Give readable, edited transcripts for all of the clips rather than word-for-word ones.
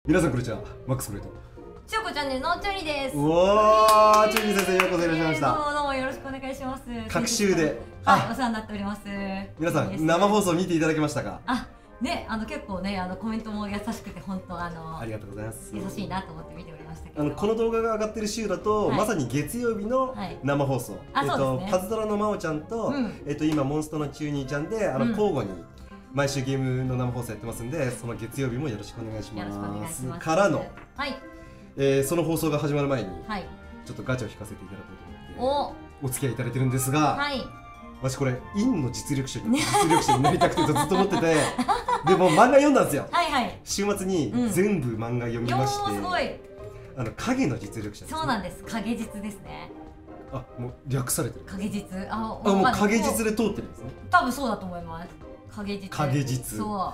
皆さんこんにちは、マックスコレート。 しょうこチャンネルのチュリです。 うわー、チュリ先生、ようこそいらっしゃいました。 どうもどうもよろしくお願いします。 隔週で。 はい、お世話になっております。 皆さん、生放送見ていただけましたか？ ね、結構ね、コメントも優しくて、本当ありがとうございます。 優しいなと思って見ておりましたけど。 この動画が上がってる週だと、まさに月曜日の生放送。パズドラのまおちゃんと、今モンストのチューニーちゃんで、交互に。毎週ゲームの生放送やってますんで、その月曜日もよろしくお願いします。からの、その放送が始まる前に、ちょっとガチャを引かせていただこうと思って、お付き合いいただいてるんですが、私これ、陰の実力者になりたくてずっと思ってて、でも漫画読んだんですよ。週末に全部漫画読みまして、影の実力者です。 そうなんです。影実ですね。 あ、もう略されてる。 影実。 もう影実で通ってるんですね。 多分そうだと思います。影実。そう。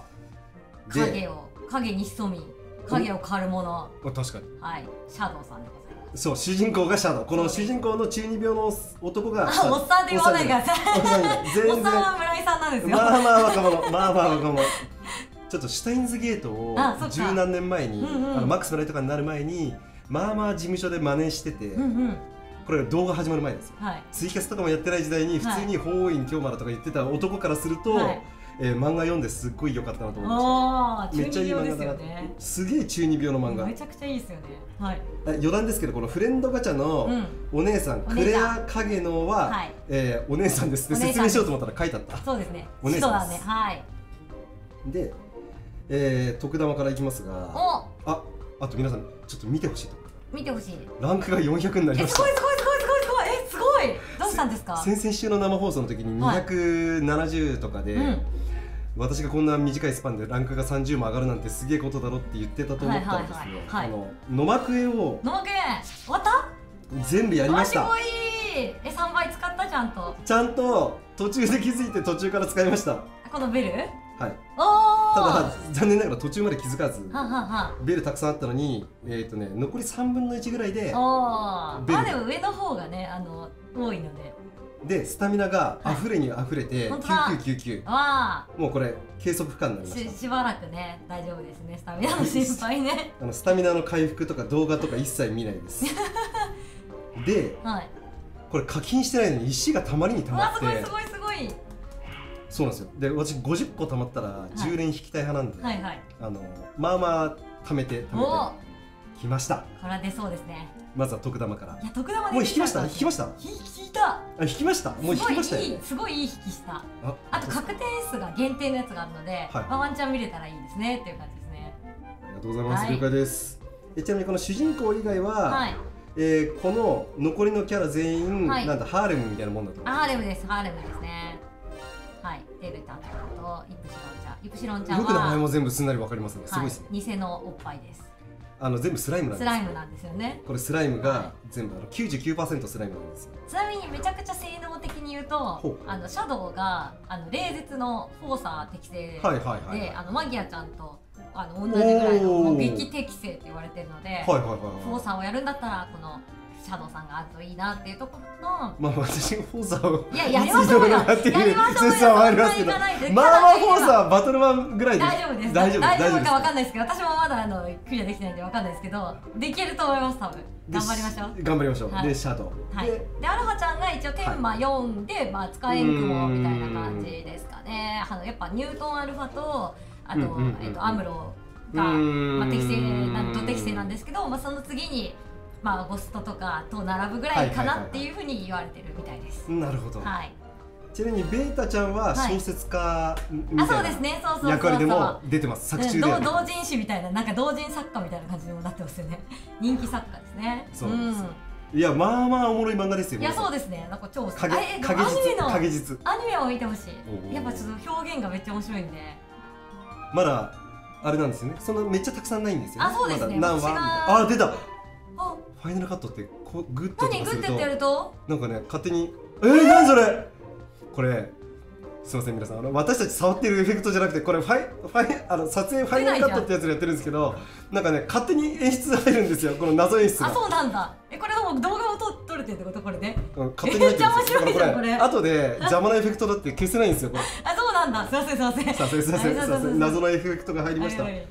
影に潜み、影を狩るもの。 確かに。 はい、シャドウさんでございます。 そう、主人公がシャドウ。この主人公の中二病の男が。 おっさんって言わないでください。おっさんは村井さんなんですよ。 まあまあ若者。ちょっとシュタインズゲートを十何年前に、マックス村井とかになる前に、まあまあ事務所で真似してて。これ動画始まる前ですよ。ツイキャスとかもやってない時代に普通に法院京丸とか言ってた男からすると、漫画読んですっごい良かったなと思いました。めっちゃいい漫画だな。すげえ中二病の漫画。 めちゃくちゃいいですよね。 余談ですけど、このフレンドガチャのお姉さん、クレア影野はお姉さんですって説明しようと思ったら書いてあった。 そうですね。 お姉さんです。で、徳玉からいきますが、あと皆さんちょっと見てほしいと。 見てほしい。 ランクが400になりました。 すごい。どうしたんですか？ 先々週の生放送の時に270とかで、私がこんな短いスパンでランクが30も上がるなんてすげえことだろって言ってたと思ったんですよ。野幕絵を終わった全部やりました。 すごい。3倍使ったちゃんと途中で気づいて途中から使いました。 このベル？ はい。ただ残念ながら途中まで気づかず、ベルたくさんあったのに、残り3分の1ぐらいでベル。でも上の方がね、多いので。 でスタミナが溢れに溢れて9999。もうこれ計測不可になりました。 しばらくね大丈夫ですね。スタミナの心配ね。 スタミナの回復とか動画とか一切見ないです。で、これ課金してないのに石がたまりにたまって。 すごい。 そうなんですよ。で、私50個貯まったら10連引きたい派なんで、まあまあ貯めてきました。 これは出そうですね。 まずは徳玉から。 いや、徳玉でもう引きました。 引いた。 引きました。もう引きましたよ。 すごいいい引きした。あと確定数が限定のやつがあるので、ワンチャン見れたらいいですねっていう感じですね。 ありがとうございます。了解です。ちなみにこの主人公以外は、この残りのキャラ全員なんだハーレムみたいなもんだと。 ハーレムですね。はい、デルタとイプシロンちゃんはよく名前も全部すんなりわかりますね。すごいですね。 偽のおっぱいです。 全部スライムなんです。 スライムなんですよね。 これスライムが全部99% スライムなんですよ。 ちなみにめちゃくちゃ性能的に言うと、シャドウが冷絶のフォーサー適正で、マギアちゃんと同じぐらいの劇適正って言われてるので、フォーサーをやるんだったらこのシャドウさんがあるといいなっていうところと、 まあ私がフォーサーをやりましょうよ。やりましょうよ。 ありますけど、まあフォーサーバトルマンぐらいで大丈夫です。大丈夫かわかんないですけど、私もまだクリアできてないんでわかんないですけど、できると思います多分。頑張りましょう。 頑張りましょう。でシャドウ。 でアロハちゃんが一応天魔4で使えん雲みたいな感じですかね。やっぱニュートンアルファとあとアムロが適正なんですけど、その次にゴストとかと並ぶぐらいかなっていうふうに言われてるみたいです。 なるほど。ちなみにベータちゃんは小説家みたいな役割でも出てます。作中で同人誌みたいな、なんか同人作家みたいな感じにもなってますよね。人気作家ですね。 そうです。いや、まあまあおもろい漫画ですよ。 いや、そうですね。なんか超影実アニメを見てほしい。やっぱちょっと表現がめっちゃ面白いんで。 まだあれなんですよね。そんなめっちゃたくさんないんですよ。 そうですね。 何話？出た。ファイナルカットってグッドとかするとやるとなんかね、勝手に何それこれすみません皆さん、私たち触ってるエフェクトじゃなくて、これ撮影ファイナルカットってやつでやってるんですけど、なんかね勝手に演出入るんですよ、この謎演出が。 そうなんだ。これも動画も撮れてるってこと？これね勝手に入ってるんですよ。 めっちゃ面白いじゃんこれ。 後で邪魔なエフェクトだって消せないんですよこれ。 そうなんだ。すみません。 謎のエフェクトが入りました。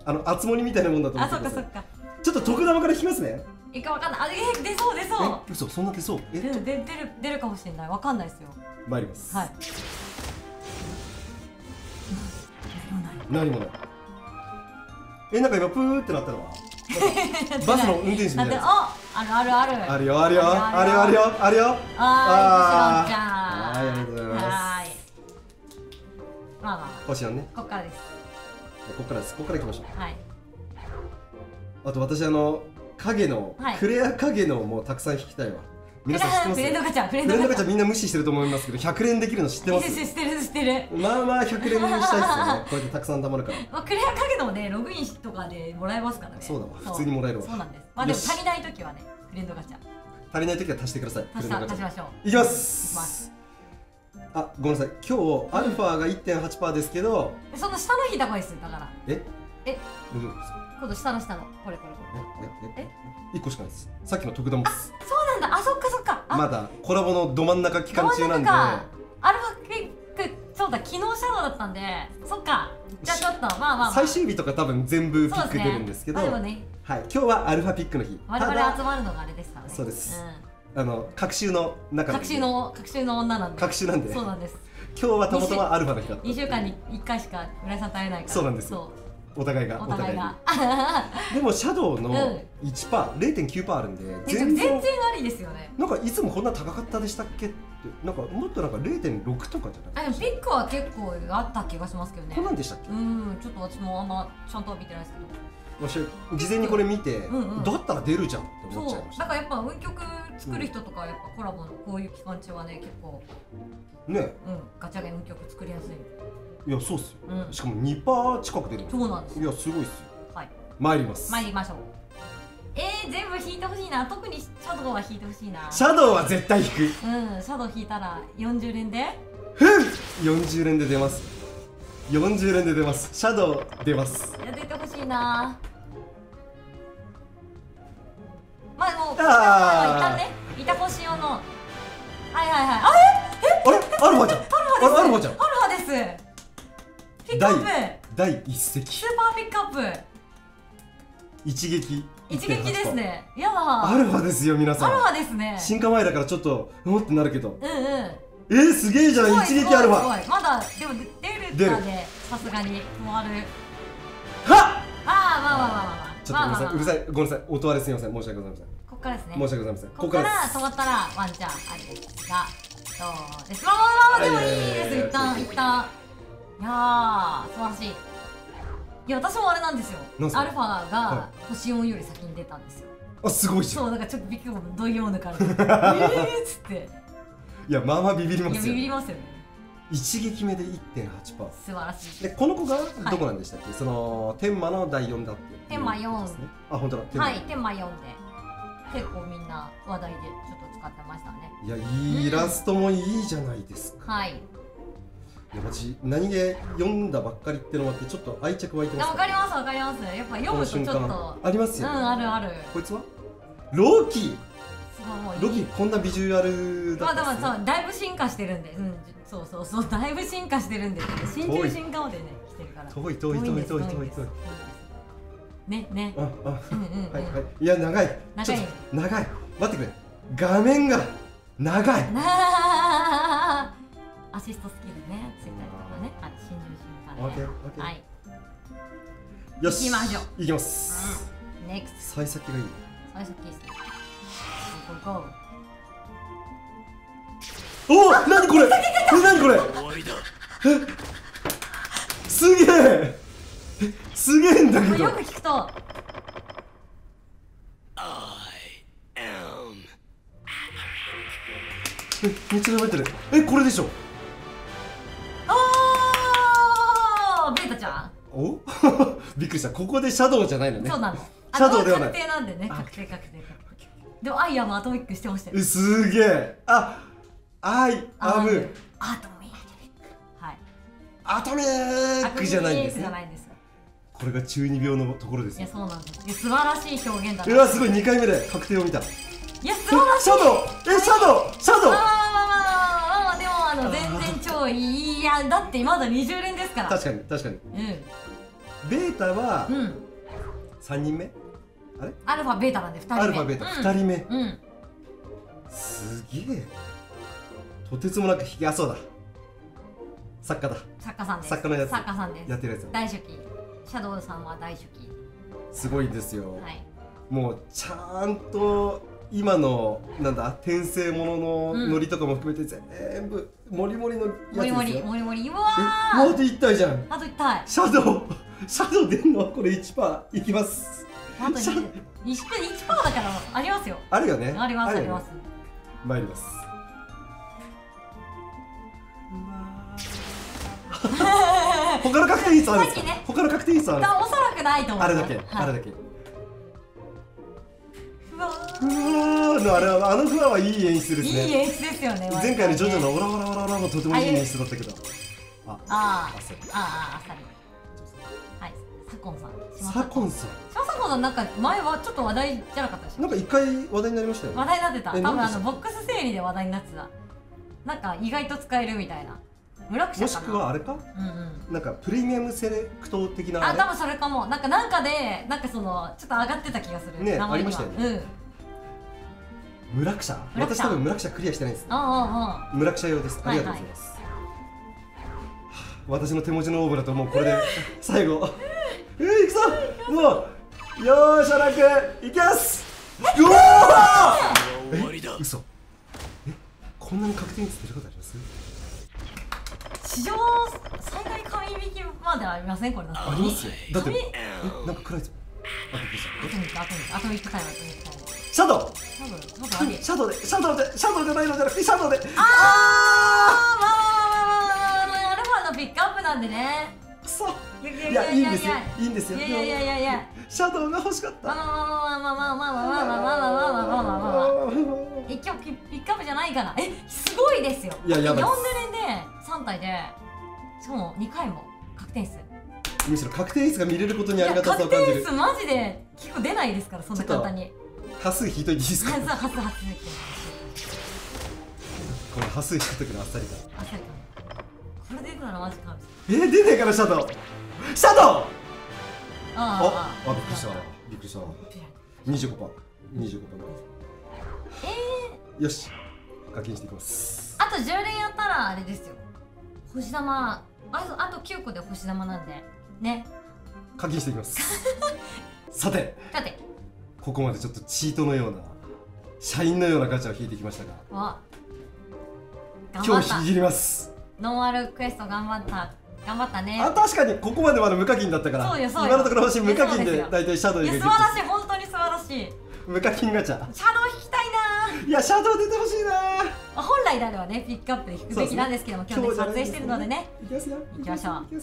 あつ森みたいなもんだと思ってください。 あ、そっかそっか。 ちょっと徳玉から引きますね。 いいかわかんない。あ、出そう出そう。 嘘、そんな出そう。 出るかもしれない。わかんないですよ。 参ります。 はい。 何もない。なんか今プーってなったのはバスの運転手みたいな。 ある。 あるよ。ありがとうございます。 はい。まあ。 星なんね。 こっからです。 こっから行きましょう。 はい。 あと私影のクレア影のもたくさん引きたいわ。皆さん知ってます？フレンドガチャみんな無視してると思いますけど、100連できるの知ってます？ 知ってる。 まあ100連したいですよね。こうやってたくさん貯まるから。 クレア影のもね、ログインとかでもらえますからね。 そうだわ、普通にもらえるわ。 そうなんです。まあでも足りない時はね、フレンドガチャ。 足りない時は足してください。 足しましょう。 いきます。あ、ごめんなさい。今日アルファが 1.8% ですけど、 その下の引いた方がいいです。だから。 どういうことですか？ 今度下のこれ。 1個しかないです。さっきの特ダモです。 そうなんだ。あ、そっか。 まだコラボのど真ん中期間中なんで。 アルファピック、そうだ、昨日シャドウだったんで、そっか。じゃあちょっとまあ最終日とか多分全部ピック出るんですけど、はい、今日はアルファピックの日。 我々集まるのがあれですからね。 そうです。隔週の中隔週の女なんで。 隔週なんで。 そうなんです。 今日はたまたまアルファの日だった。 2週間に1回しか浦井さんと会えないから。 そうなんです。お互いが。でもシャドウの 1%、0.9% あるんで全然ありですよね。 なんかいつもこんな高かったでしたっけって、なんかもっと0.6 とかじゃない？ ピックは結構あった気がしますけどね。 こんなんでしたっけ？ ちょっと私もあんまちゃんとは見てないですけど。 私事前にこれ見て、だったら出るじゃんって思っちゃいました。 だからやっぱ運曲作る人とかやっぱコラボのこういう期間中はね、結構ね、 ガチャゲ運曲作りやすい。 いや、そうっすよ。しかも 2% 近く出る。 そうなんです。 いや、すごいっすよ。 はい。 参りましょう。全部引いてほしいな。特にシャドウは引いてほしいな。 シャドウは絶対引く。 シャドウ引いたら40連で 40連で出ます。40連で出ます。シャドウ出ます。 いや、出てほしいな。まあでも一旦ね、いた星用のあれアルファじゃん。アルファです。 ピックアップ第一席。 スーパーピックアップ一撃ですね。やだ。 アルファですよ、皆さん。 アルファですね。 進化前だからちょっとうってなるけど。すげえじゃん、一撃アルファ。 まだでも出るかね、さすがにもある。 はっ。 まあ。 ちょっとうるさい、ごめんなさい、音割れすみません、申し訳ございません。 こっからですね。 申し訳ございません。 こっから止まったらワンチャンありですが、どうですか？でもいいです。一旦。いやー、素晴らしい。いや、私もあれなんですよ。アルファが星4より先に出たんですよ。 あ、すごいじゃん。 そう、だからちょっとびっくりした。どういうものからっつって。 いや、まあビビりますよ。 ビビりますよね。 一撃目で 1.8%。 素晴らしい。 で、この子がどこなんでしたっけ？その天魔の第4だって。 天魔4。 あ、本当だ。 はい、天魔4で結構みんな話題でちょっと使ってましたね。 いや、いいイラストもいいじゃないですか。 はい。 いや、私何気読んだばっかりってのもあってちょっと愛着湧いてます。 わかります。やっぱ読むとちょっとありますよね。 ある。 こいつはロキ。ロキこんなビジュアルだった。 まあでもそう、だいぶ進化してるんで、そうだいぶ進化してるんで、新中進化までね来てるから。 遠い。ね。はい。いや、長い。待ってくれ。画面が長い。 アシストスキルね、ついたりとかね、新中進化で。はい。 よし。 行きましょう。 行きます。 ネクスト。 幸先がいい。 幸先ですね。 お、なにこれ。すげえんだけど。 よく聞くと。 めっちゃ覚えてる。これでしょ。 ベータちゃん。 おびっくりした。ここでシャドウじゃないのね。 そうなの。 シャドウではない。 確定なんでね。確定。でもアイアムアトミックしてましたよ。 すげえ。アイアムアトミック。はい。 アトミックじゃないんですね。これが中二病のところですよ。 いや、そうなんです。素晴らしい表現だ。 うわ、すごい。2回目で確定を見た。 いや、素晴らしい。 シャドウ。 でも全然超いい。いや、だってまだ20連ですから。 確かに。 ベータは3人目、あれアルファベータなんで2人目、 アルファベータ2人目、すげえ、とてつもなくあ、そうだ、作家だ、 作家さんです、 作家のやつ、 作家さんです、 やってるやつ、 大初期、シャドウさんは大初期、 すごいですよ、 はい、 もうちゃんと今のなんだ転生もののノリとかも含めて全部モリモリのやつですよ。 モリモリ、うわー、もうあと1体じゃん。 あと1体、 シャドウ出んのこれ 1% いきます。 あと 1% だからありますよ。 あるよね。 あります、あります。 参ります。他の確定率あるんですか？他の確定率あるんですか？ おそらくないと思う。 あれだけ、あれだけ。 うわー、あのフワはいい演出ですね。 いい演出ですよね。 前回のジョジョのオラオラオラオラもとてもいい演出だったけど。 あさり。はい、サコンさん。 サコンさん。 サコンさんなんか前はちょっと話題じゃなかったでしょ。 なんか一回話題になりましたよね。 話題になってた。多分ボックス整理で話題になってた。なんか意外と使えるみたいな。村草かな。もしくはあれか？なんかプレミアムセレクト的な。 あ、多分それかも。なんかでなんかそのちょっと上がってた気がする。 ね、ありましたよね。村草？私多分村草クリアしてないです。村草用です。ありがとうございます。私の手持ちのオーブだともうこれで最後。いくぞ。もうよーしゃなくいきます。うわー。嘘。こんなに確定率出ることあります？ 史上最大紙引きまでありませんこれ？ ありますよ。だってなんか暗いぞ。あと3日タイム。シャドウ。シャドウじゃないのじゃなくてシャドウで。 まあアルファのピックアップなんでね。 くそ。いやいいんですよ。いいんですよ。 いや。 シャドウが欲しかった。 一応ピックアップじゃないかな。すごいですよ。 いややばい。 4濡れで3体でしかも2回も確定数。 むしろ確定率が見れることにありがたさを感じる。 確定数マジで結構出ないですからそんな簡単に。 端数引いといていいですか？ 端数これ端数引くときのあっさり感。 あっさり感。これ出たらマジか。 出ねえからシャドウ。シャドウ。 あ、 びっくりした。びっくりした。25%。よし。課金していきます。 あと10連やったらあれですよ。星玉。あと9個で星玉なんでね。 課金していきます。さて。ここまでちょっとチートのような社員のようなガチャを引いてきましたが、今日引き切ります。 ノンアルクエスト頑張ったね。 確かにここまでまだ無課金だったから、今のところ星無課金で大体シャドウ以外。素晴らしい、本当に素晴らしい。 無課金ガチャ。 シャドウ引きたいな。 いやシャドウ出てほしいな。 本来であればねピックアップで引くべきなんですけども、今日ね撮影してるのでね。 いきますよ。 いきましょう。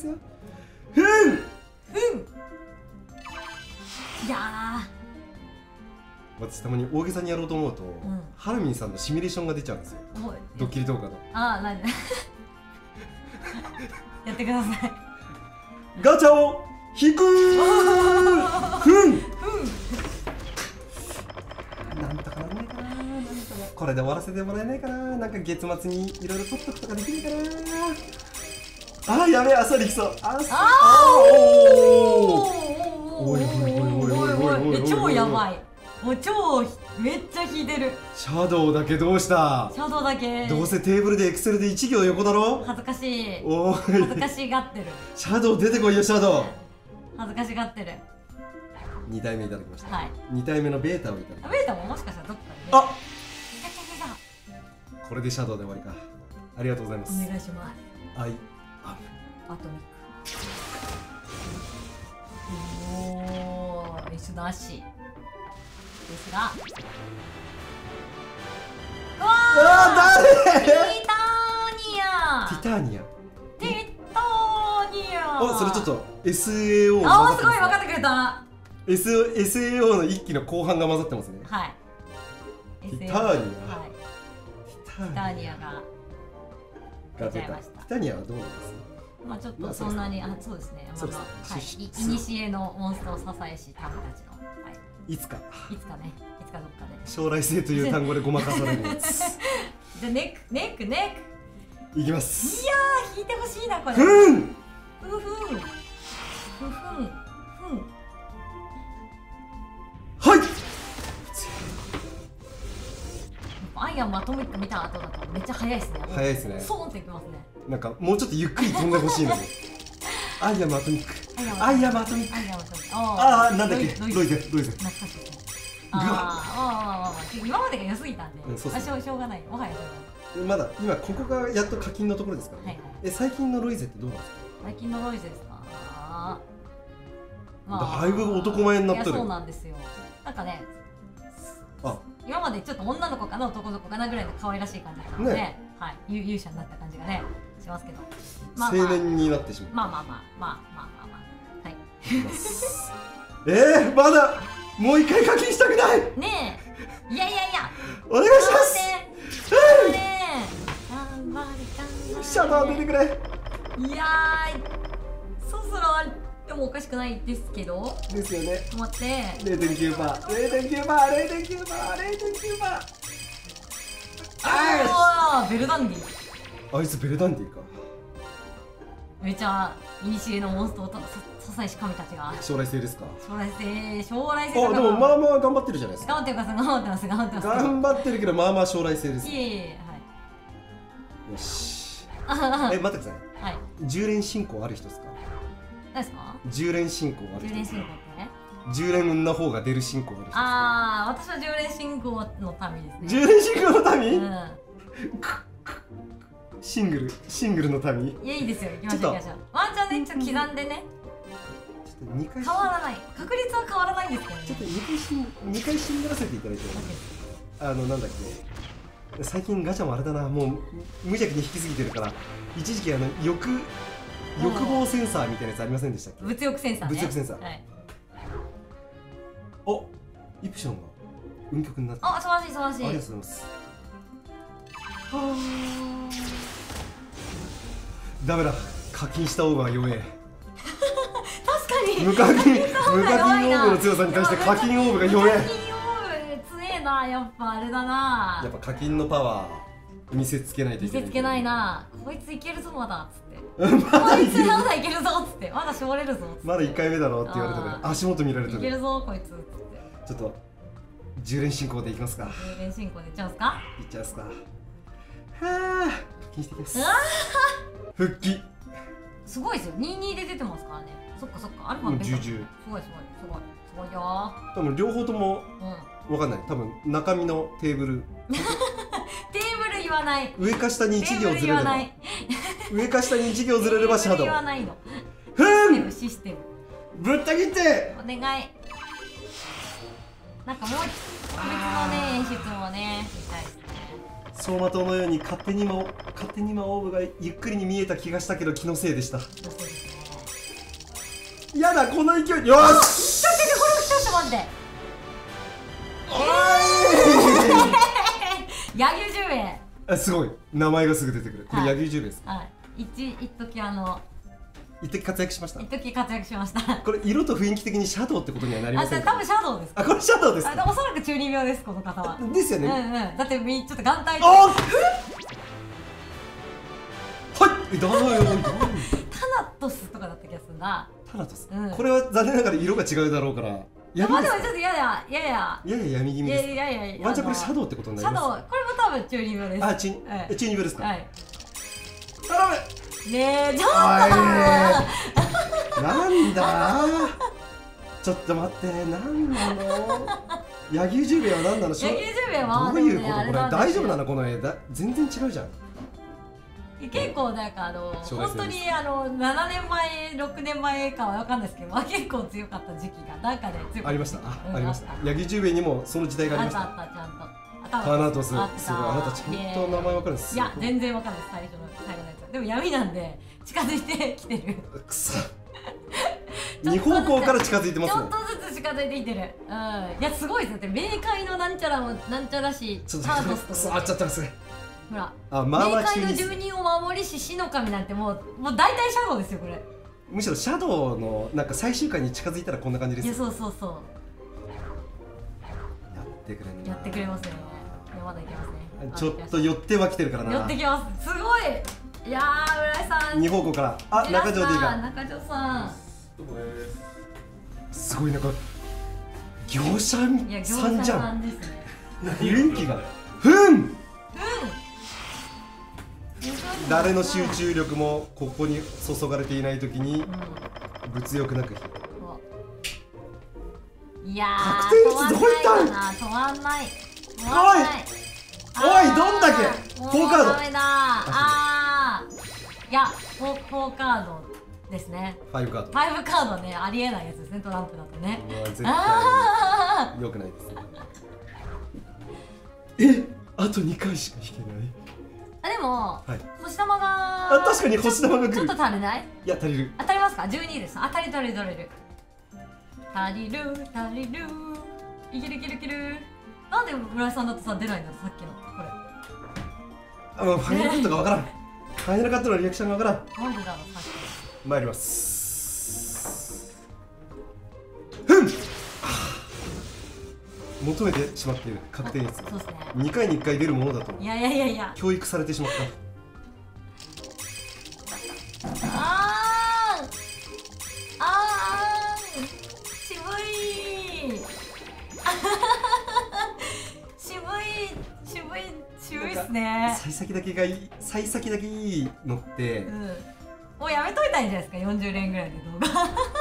いや私たまに大げさにやろうと思うと、ハルミンさんのシミュレーションが出ちゃうんですよ。ドッキリ動画の。 何やってください。 ガチャを引くなんとかならないかな。これで終わらせてもらえないかな。なんか月末にいろいろ取っとくとかできるかな。やべえ、あっさりいきそう。おい超やばい。もうめっちゃ引いてる。 シャドウだけどうした？ シャドウだけどうせテーブルでエクセルで1行横だろ。 恥ずかしい。恥ずかしがってる。 シャドウ出てこいよ。シャドウ恥ずかしがってる。 2体目いただきました。 はい。 2体目のベータをいただきました。 ベータももしかしたらどっかで。 これでシャドウで終わりか。ありがとうございます。 お願いします。 アトミック。一緒だしですが、 誰？ ティタニア。 それちょっと SAO。 すごい分かってくれた。 SAO の一期の後半が混ざってますね。 はい。 ティターニア。 ティタニアが出ちゃいました。 ティタニアはどうなんですか？ まあちょっとそんなに、そうですね。いにしえのモンスターを支えし民たちの。 いつかね、いつかどっかで将来性という単語でごまかされるやつ。 じゃネックいきます。 いやー引いてほしいなこれ。 ふんはい。 アイアンマトミック見た後だとめっちゃ速いですね。 速いですね。 ソーンっていきますね。 なんかもうちょっとゆっくり飛んでほしいのに。アイアンマトミック。アイアンマトミック。ああ、なんだっけ、ロイゼ。懐かしいですね。 今までが良すぎたんで、しょうがない。もはやまだ今ここがやっと課金のところですからね。最近のロイゼってどうなんですか？ 最近のロイゼですか？ だいぶ男前になってる。 そうなんですよ。なんかね、今までちょっと女の子かな男の子かなぐらいの可愛らしい感じだったので、はい、勇者になった感じがねしますけど、 青年になってしまう。 はい。 まだもう一回課金したくない。 ねえ、いやお願いします。シャドウ出てくれ。 いやそろそろあってもおかしくないですけど。 ですよね。 待って。 0.9%。 ああ、ベルダンディ。 あいつベルダンディか。 めちゃいにしえのモンストとささいし神たちが。 将来性ですか。 将来性。あ、 でもまあまあ頑張ってるじゃないですか。 頑張ってます。 頑張ってるけどまあまあ将来性です。 いえ、はい。 よし。待ってください。 はい。 10連進行ある人ですか？ 何ですか ？10連進行ある人。 10連進行ってね。 10連運な方が出る進行ある人。 ああ、私は10連進行の民ですね。 10連進行の民？シングルの民？ いや、いいですよ。行きましょう。ワンチャンね、ちょっと刻んでね。変わらない。確率は変わらないんですけどね。 ちょっと2回死んだらせていただいて。なんだっけ。最近ガチャもあれだな、もう無邪気に引きすぎてるから、一時期欲望センサーみたいなやつありませんでしたっけ？ 物欲センサーね。 物欲センサー。お、イプションが運曲になって。 あ、素晴らしい。 ありがとうございます。ダメだ、課金したオーバー弱え。 確かに無課金オーブの強さに対して課金オーブが弱え。 課金オーブ強えな。やっぱあれだな。 やっぱ課金のパワー見せつけないといけない。 見せつけないな。こいついけるぞまだっつって。こいつまだいけるぞっつって。まだ絞れるぞっつって。 まだ1回目だろって言われたから足元見られてる。 いけるぞこいつっつって。 ちょっと10連進行でいきますか。 10連進行でいっちゃうんすか？ いっちゃうんすか。はあ、課金してきます。復帰。 すごいですよ。22で出てますからね。そっかアルファベータ。すごいよ。 多分両方ともわかんない。多分中身のテーブル。 テーブル言わない。 上か下に1行ずれれば。上か下に1行ずれればシャドウ。 言わないの。システム。 ぶった切って。 お願い。なんかもう別のね演出もね見たいですね。 走馬灯のように勝手に今オーブがゆっくりに見えた気がしたけど気のせいでした。やだこの勢い。よし。 ちょっと待って。柳生十兵衛。 すごい名前がすぐ出てくる。これ柳生十兵衛です。 はい。一時活躍しました。 一時活躍しました。 これ色と雰囲気的にシャドウってことにはなりませんか？ 多分シャドウです。 あ、これシャドウですか？ おそらく中二病ですこの方は。 ですよね。 だってちょっと眼帯。 はい。タナトスとかだった気がするな。 タナトス。これは残念ながら色が違うだろうから。 まあでもちょっとやや闇気味です。ワンチャンこれシャドウってことになります。 シャドウ、これも多分中二病です。 あ、中二病ですか？はい。頼む。 ねえ、ちょっとなんだちょっと待って、なんなの？柳生十兵衛は何なの？ 柳生十兵衛はどういうこと？これ大丈夫なの？この絵全然違うじゃん。 結構なんか本当に7年前6年前かは分かんないですけど、結構強かった時期がなんかね強かった。 ありました。ありました。柳生十兵衛にもその時代がありました。 あったちゃんと。 タナトス、すごい。あなたちゃんと名前分かるんです。 いや全然分かんないです。最初のやつ。でも闇なんで近づいてきてる。 くそ。二方向から近づいてますね。 ちょっとずつ近づいてきてる。いやすごいですよ。冥界のなんちゃらもなんちゃらしタナトスと。 あっちゃったす。 ほら。 冥界の住人を守りし死の神なんてもう大体シャドウですよこれ。 むしろシャドウのなんか最終回に近づいたらこんな感じです。 いやそう。 やってくれる。 やってくれますね。まだいけますね。 ちょっと寄ってはきてるからな。 寄ってきます。すごい。いやー、浦井さん。 二方向から。あ、中条でいいか。 中条さん。 すごいなんか業者さんじゃん。雰囲気が誰の集中力もここに注がれていないときに物欲なく。 いや確定率どこ行ったん？ 止まんない。 おいどんだけ4カード。 ダメだ。あー、いや4カードですね。 5カード。 5カードね、ありえないやつですね、トランプだとね。 絶対良くないです。あと2回しか引けない。 でも、星玉が確かに星玉が来る。 ちょっと足りない？ いや足りる。 当たりますか？12です。足りる。足りる。いける。なんで村井さんだとさ出ないんだろ、さっきのこれ。 ファイナルカットがわからん。ファイナルカットのリアクションがわからん。 なんでだろう、さっき。 参ります。求めてしまっている確定率。 そうですね。 2回に1回出るものだと。 いや。 教育されてしまった。 渋いっすね。 幸先だけがいい、幸先だけいいのって、 もうやめといたんじゃないですか、40連ぐらいで動画。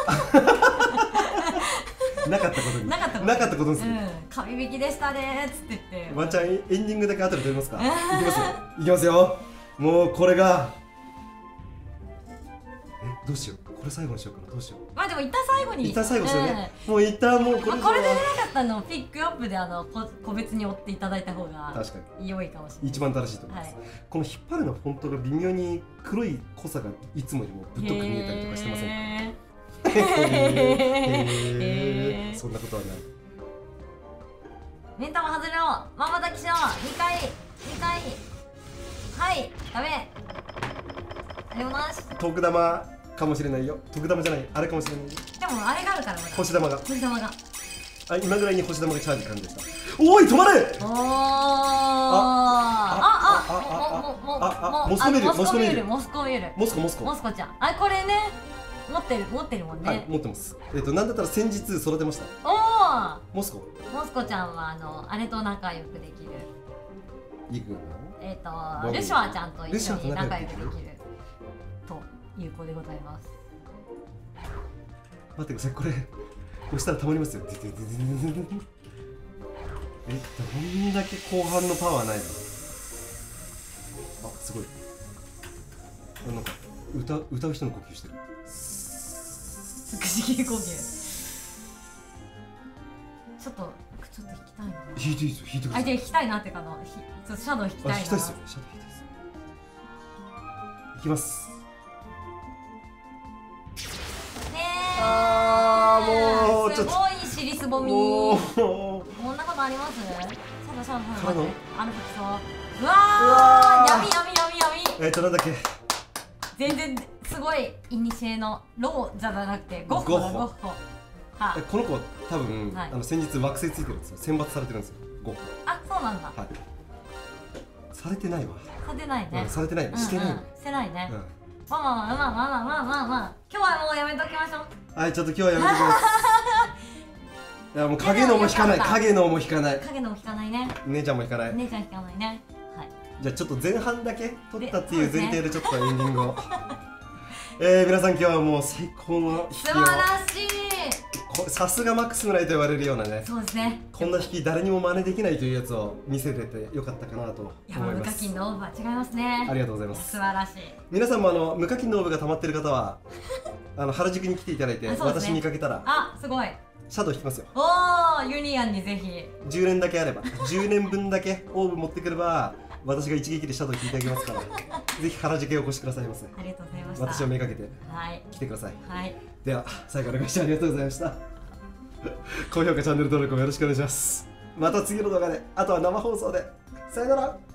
なかったことにする。 神引きでしたねっつって言って。 ワンちゃんエンディングだけ後で撮りますか？いきますよ。もうこれがどうしよう。これ最後にしようかな。どうしよう。 まあでも一旦最後に。 一旦最後ですよね。もう一旦もうこれで出なかったのをピックアップで個別に追っていただいた方が確かに良いかもしれない。 一番正しいと思います。この引っ張るのフォントが微妙に黒い濃さがいつもよりもぶっとく見えたりとかしてませんか？そんなことはない。 目ん玉外れろ。まばたきしろ。2回。はいダメ。でもなし。 徳玉かもしれないよ。徳玉じゃない、あれかもしれないよ。 でもあれがあるからまだ。 星玉が。今ぐらいに星玉がチャージ感じでした。おい止まれ。 モスコちゃん。これね持ってるもんね。 はい、持ってます。なんだったら先日育てました。モスコちゃんはあれと仲良くできる。 リクのルシファーちゃんと一緒に仲良くできるという子でございます。 待ってください、これ押したらたまりますよ。どんだけ後半のパワーないの。すごい。なんか歌う人の呼吸してる。 不思議呼吸。ちょっと弾きたいな。 弾いていいですよ、弾いてください。 弾きたいなっていうかシャドウ弾きたいな。 弾きたいですよ、シャドウ弾きたいです。いきます。もうすごい尻すぼみ。こんなことあります？シャドウあること。うわー、闇。 なんだっけ。 全然すごいイニシエのローじゃなくてゴッホ。 この子多分先日惑星ついてるんですよ。選抜されてるんですよ、ゴッホ。 そうなんだ。 されてないわ。 されてないね。 されてない。してない。 してないね。まあ今日はもうやめときましょう。 はい、ちょっと今日はやめときます。いやもう影のも引かない。影のも引かないね。姉ちゃんも引かない。 ね。はい。 じゃあちょっと前半だけ撮ったっていう前提でちょっとエンディングを。皆さん今日はもう最高の引きを。 素晴らしい。 さすがマックス村井と言われるようなね。 そうですね。 こんな引き誰にも真似できないというやつを見せててよかったかなと思います。 無課金のオーバー違いますね。 ありがとうございます。 素晴らしい。 皆さんも無課金のオーブが溜まってる方は原宿に来ていただいて、私見かけたらすごいシャドウ引きますよ。 ユニアンにぜひ 10年だけあれば10年分だけオーブ持ってくれば私が一撃でシャドウ引いてあげますからぜひ原宿へお越しくださいませ。 ありがとうございました。 私をめがけて来てください。では最後お願いしてありがとうございました。高評価チャンネル登録もよろしくお願いします。また次の動画で、あとは生放送で。さよなら。